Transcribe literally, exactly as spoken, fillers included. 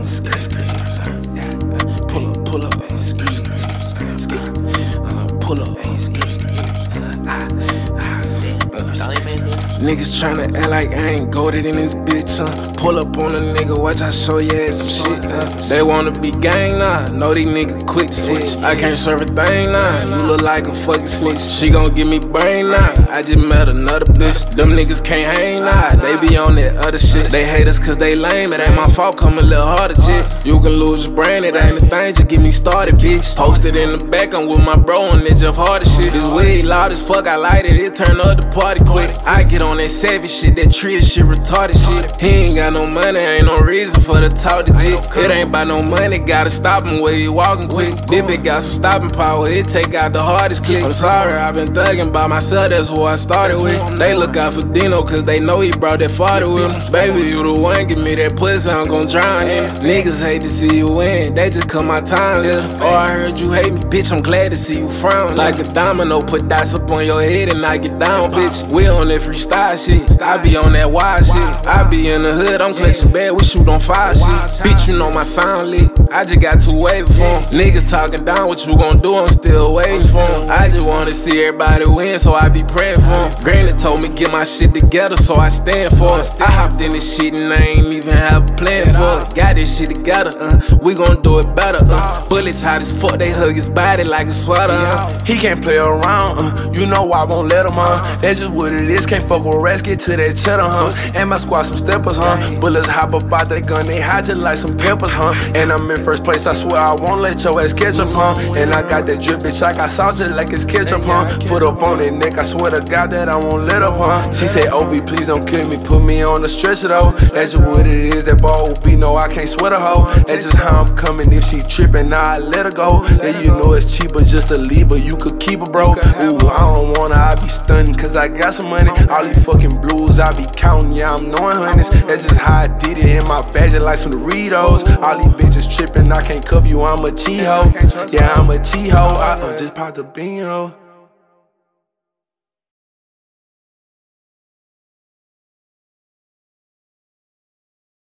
skirt, skirt, skirt, yeah. Pull up, pull up, skirt, skirt, skirt, skirt, uh, pull up, skirt, skirt, skirt, ah, ah. Niggas tryna act like I ain't goated in this bitch, huh? Pull up on a nigga, watch I show your ass some shit, huh? They wanna be gang, nah, know these niggas quick to switch. I can't serve a thing, nah, you look like a fucking snitch. She gon' give me brain, nah, I just met another bitch. Them niggas can't hang, nah, they be on that other shit. They hate us cause they lame, it ain't my fault, come a little harder, shit. You can lose your brain, it ain't a thing, just get me started, bitch. Posted in the back, I'm with my bro on that Jeff Hardy shit. This weed loud as fuck, I light it, it turn up the party quick. I get on that savage shit, that tree shit, retarded shit. He ain't got no money, ain't no reason for the talk to jit. It ain't about no money, gotta stop him where he walking quick. This bitch got some stopping power, it take out the hardest click. I'm sorry, I been thugging by myself, that's who I started with. They look out for Deno cause they know he brought that father with him. Baby, you the one, give me that pussy, I'm gon' drown in. Niggas hate to see you win, they just cut my time little. Oh, I heard you hate me, bitch, I'm glad to see you frown. Like a domino, put dots up on your head and knock it down, bitch. We on that freestyle shit, I be on that wild shit. I be in the hood, I'm clutching bad, we shoot on fire shit. Bitch, you know my sound lit, I just got too wavy for him. Niggas talking down, what you gon' do, I'm still waiting for him. I just wanna see everybody win, so I be praying for him. Granny told me get my shit together, so I stand for it. I hopped in this shit and I ain't even have a plan for it. Got this shit together, uh, we gon' do it better, uh. Bullets hot as fuck, they hug his body like a sweater, uh. He can't play around, uh, you know I won't let him, uh. That's just what it is, can't fuck with rats, get to that cheddar, huh. And my squad some steppers, huh. Bullets hop up out that gun, they hide just like some peppers, huh. And I'm in first place, I swear I won't let your ass catch up, huh. And I got that drip, bitch, I got sauce just like it's ketchup, huh. Foot up on that neck, I swear to God that I won't let up, huh. She say, O V, please don't kill me, put me on the stretcher, though. That's just what it is, that ball be, no, I can't sweat a hoe. That's just how I'm coming, if she trippin', now I let her go. Then you know it's cheaper just to leave her, you could keep her, bro. Ooh, I don't wanna, I be stunning, cause I got some money. All these fucking blues, I be counting, yeah, I'm knowing hundreds. That's just how I did it in my bag, just like some Doritos. All these bitches trippin', I can't cuff you, I'm a cheat hoe. Yeah, I'm a cheat hoe, I uh, just popped a bean hoe.